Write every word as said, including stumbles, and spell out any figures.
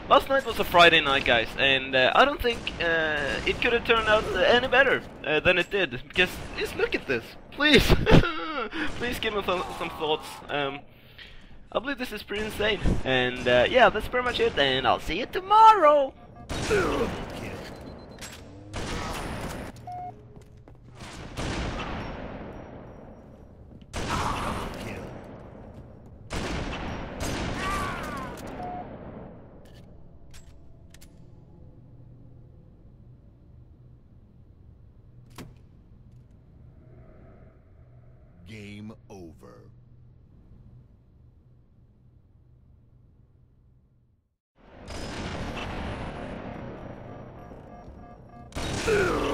Last night was a Friday night, guys, and uh, I don't think uh, it could have turned out any better uh, than it did. Because just look at this, please, please give me some, some thoughts. Um, I believe this is pretty insane, and uh, yeah, that's pretty much it. And I'll see you tomorrow. Game over. Ugh.